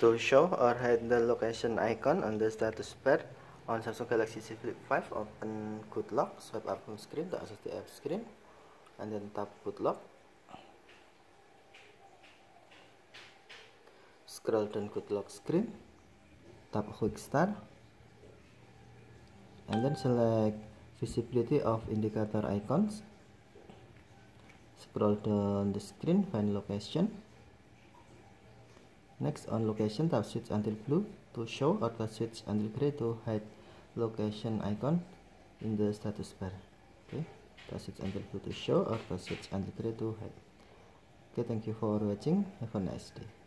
to show or hide the location icon on the status bar on Samsung Galaxy Z Flip 5. Open Good Lock, swipe up home screen to access the app screen, and then tap Good Lock. Scroll down Good Lock screen, tap Quick Start, and then select Visibility of Indicator Icons. Scroll down the screen, find location. Next, on location, tap switch until blue to show, or tap switch until gray to hide location icon in the status bar. Okay, tap switch until blue to show, or tap switch until gray to hide. Okay, thank you for watching. Have a nice day.